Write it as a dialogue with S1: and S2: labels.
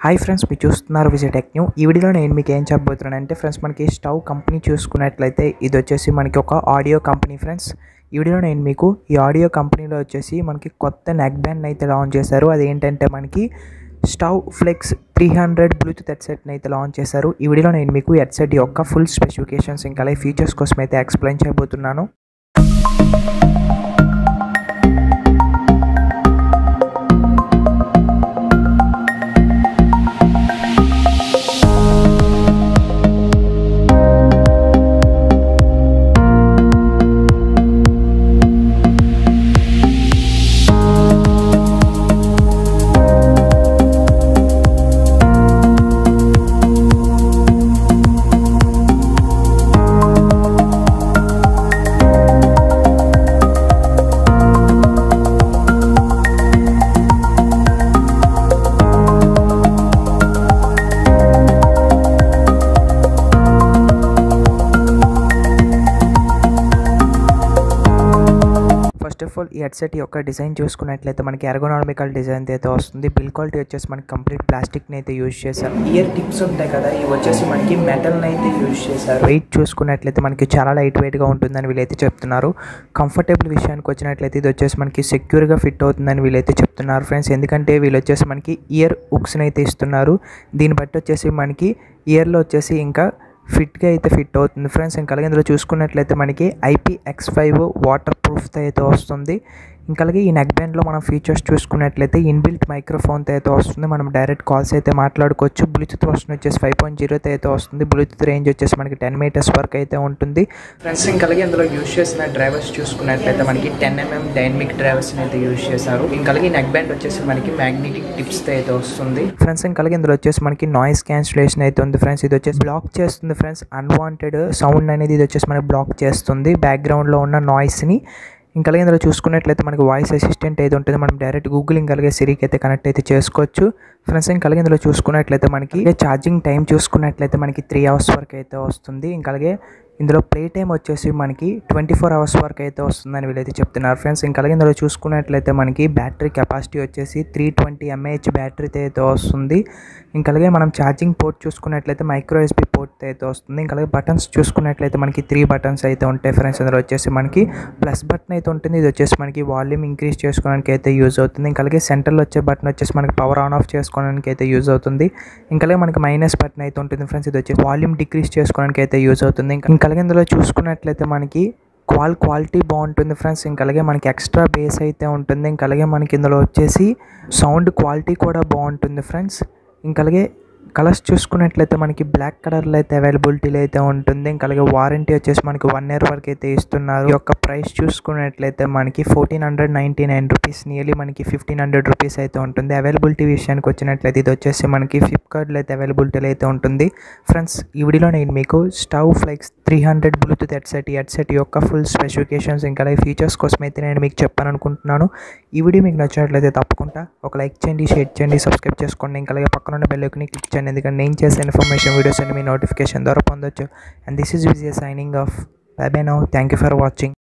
S1: Hi friends, మీరు చూస్తున్నారు Vijay tech new. ఈ వీడియోలో నేను మీకు ఏం చెప్పబోతున్నాను అంటే ఫ్రెండ్స్, మనకి స్టవ్ కంపెనీ చూసుకున్నట్లయితే ఇది వచ్చేసి మనకి ఒక ఆడియో కంపెనీ ఫ్రెండ్స్. ఈ వీడియోలో నేను మీకు ఈ ఆడియో కంపెనీలో వచ్చేసి మనకి కొత్త నెక్ బ్యాండ్ అయితే లాంచ్ చేశారు. అదేంటంటే మనకి స్టవ్ ఫ్లెక్స్ 300 బ్లూటూత్ హెడ్సెట్ని అయితే లాంచ్ చేశారు. ఈ వీడియోలో నేను మీకు హెడ్సెట్ యొక్క ఫుల్ స్పెసిఫికేషన్స్ ఇంకా అలాగే ఫీచర్స్ కోసం అయితే ఎక్స్ప్లెయిన్ చేయబోతున్నాను. ఫస్ట్ ఆఫ్ ఆల్ ఈ హెడ్సెట్ యొక్క డిజైన్ చూసుకున్నట్లయితే మనకి ఎర్గోనామికల్ డిజైన్ అయితే వస్తుంది. బిల్ క్వాలిటీ వచ్చేసి మనకి కంప్లీట్ ప్లాస్టిక్ని అయితే యూజ్ చేశారు. ఇయర్ టిప్స్ ఉంటాయి కదా, ఇవి వచ్చేసి మనకి మెటల్ని అయితే యూజ్ చేశారు. వెయిట్ చూసుకున్నట్లయితే మనకి చాలా లైట్ వెయిట్గా ఉంటుందని వీళ్ళైతే చెప్తున్నారు. కంఫర్టబుల్ విషయానికి వచ్చినట్లయితే ఇది వచ్చేసి మనకి సెక్యూర్గా ఫిట్ అవుతుందని వీళ్ళైతే చెప్తున్నారు ఫ్రెండ్స్. ఎందుకంటే వీళ్ళు వచ్చేసి మనకి ఇయర్ హుక్స్ని అయితే ఇస్తున్నారు. దీన్ని బట్టి వచ్చేసి మనకి ఇయర్లో వచ్చేసి ఇంకా ఫిట్గా అయితే ఫిట్ అవుతుంది ఫ్రెండ్స్. ఇంకా అలాగే ఇందులో చూసుకున్నట్లయితే మనకి IPX5 వాటర్ ప్రూఫ్తో అయితే వస్తుంది. ఇంకా అలాగే ఈ నెక్ బ్యాండ్లో మనం ఫీచర్స్ చూసుకున్నట్లయితే ఇన్బిల్ట్ మైక్రోఫోన్తో అయితే వస్తుంది. మనం డైరెక్ట్ కాల్స్ అయితే మాట్లాడుకోవచ్చు. బ్లూటూత్ వర్షన్ వచ్చేసి 5.0తో అయితే వస్తుంది. బ్లూటూత్ రేంజ్ వచ్చేసి మనకి 10 మీటర్స్ వరకు అయితే ఉంటుంది ఫ్రెండ్స్. ఇంకా అలాగే ఇందులో యూజ్ చేసిన డ్రైవర్స్ చూసుకున్నట్లయితే మనకి 10mm డైనమిక్ డ్రైవర్స్ని అయితే యూజ్ చేశారు. ఇంకా అలాగే నెక్ బ్యాండ్ వచ్చేసి మనకి మ్యాగ్నెటిక్ టిప్స్తో అయితే వస్తుంది ఫ్రెండ్స్. ఇంకా అలాగే ఇందులో వచ్చేసి మనకి నాయిస్ క్యాన్సిలేషన్ అయితే ఉంది ఫ్రెండ్స్. ఇది వచ్చేసి బ్లాక్ చేస్తుంది ఫ్రెండ్స్. అన్వాంటెడ్ సౌండ్ అనేది ఇది వచ్చేసి మనకి బ్లాక్ చేస్తుంది, బ్యాక్గ్రౌండ్లో ఉన్న నాయిస్ని. ఇంకా అలాగే ఇందులో చూసుకున్నట్లయితే మనకి వాయిస్ అసిస్టెంట్ అయితే ఉంటుంది. మనం డైరెక్ట్ గూగుల్ ఇంకా అలాగే సిరికి అయితే కనెక్ట్ అయితే చేసుకోవచ్చు ఫ్రెండ్స్. ఇంకా అలాగే ఇందులో చూసుకున్నట్లయితే మనకి ఛార్జింగ్ టైం చూసుకున్నట్లయితే మనకి 3 hours వరకు అయితే వస్తుంది. ఇంకా అలాగే ఇందులో ప్లే టైం వచ్చేసి మనకి 24 hours వరకు అయితే వస్తుందని వీళ్ళైతే చెప్తున్నారు ఫ్రెండ్స్. ఇంకా అలాగే ఇందులో చూసుకున్నట్లయితే మనకి బ్యాటరీ కెపాసిటీ వచ్చేసి 320 mAh బ్యాటరీతో అయితే వస్తుంది. ఇంకా అలాగే మనం ఛార్జింగ్ పోర్ట్ చూసుకున్నట్లయితే మైక్రో USB పోర్ట్ అయితే వస్తుంది. ఇంకా అలాగే బటన్స్ చూసుకున్నట్లయితే మనకి 3 buttons అయితే ఉంటాయి ఫ్రెండ్స్. ఇందులో వచ్చేసి మనకి ప్లస్ బటన్ అయితే ఉంటుంది. ఇది వచ్చేసి మనకి వాల్యూమ్ ఇంక్రీజ్ చేసుకోవడానికి అయితే యూజ్ అవుతుంది. ఇంకా అలాగే సెంటర్లో వచ్చే బటన్ వచ్చేసి మనకి పవర్ ఆన్ ఆఫ్ చేసుకోవడానికి అయితే యూజ్ అవుతుంది. ఇంకా అలాగే మనకి మైనస్ బటన్ అయితే ఉంటుంది ఫ్రెండ్స్. ఇది వచ్చేసి వాల్యూమ్ డిక్రీజ్ చేసుకోవడానికి అయితే యూజ్ అవుతుంది. ఇంకా అలాగే ఇందులో చూసుకున్నట్లయితే మనకి క్వాలిటీ బాగుంటుంది ఫ్రెండ్స్. ఇంకా అలాగే మనకి ఎక్స్ట్రా బేస్ అయితే ఉంటుంది. ఇంకా అలాగే మనకి ఇందులో వచ్చేసి సౌండ్ క్వాలిటీ కూడా బాగుంటుంది ఫ్రెండ్స్. ఇంకా అలాగే కలర్స్ చూసుకున్నట్లయితే మనకి బ్లాక్ కలర్లో అయితే అవైలబిలిటీలో అయితే ఉంటుంది. ఇంకా అలాగే వారంటీ వచ్చేసి మనకి 1 year వరకు అయితే ఇస్తున్నారు. ఈ యొక్క ప్రైస్ చూసుకున్నట్లయితే మనకి 1499 రూపీస్, నియర్లీ మనకి 1500 రూపీస్ అయితే ఉంటుంది. అవైలబిలిటీ విషయానికి వచ్చినట్లయితే ఇది వచ్చేసి మనకి ఫ్లిప్కార్ట్లో అయితే అవైలబిలిటీలో అయితే ఉంటుంది ఫ్రెండ్స్. ఈ వీడియోలో నేను మీకు స్టవ్ ఫ్లెక్స్ 300 బ్లూటూత్ హెడ్సెట్ యొక్క ఫుల్ స్పెసిఫికేషన్స్ ఇంకా అలాగే ఫీచర్స్ కోసం అయితే నేను మీకు చెప్పాను అనుకుంటున్నాను. ఈ వీడియో మీకు నచ్చినట్లయితే తప్పకుండా ఒక లైక్ చేయండి, షేర్ చేయండి, సబ్స్క్రైబ్ చేసుకోండి. ఇంకా అలాగే పక్కన ఉన్న బెల్ ఐకాన్ని క్లిక్ చేయండి, ఎందుకంటే నేను చేసే ఇన్ఫర్మేషన్ వీడియోస్ అన్ని మీ నోటిఫికేషన్ ద్వారా పొందొచ్చు. And this is Vijay signing off. Bye bye now. Thank you for watching.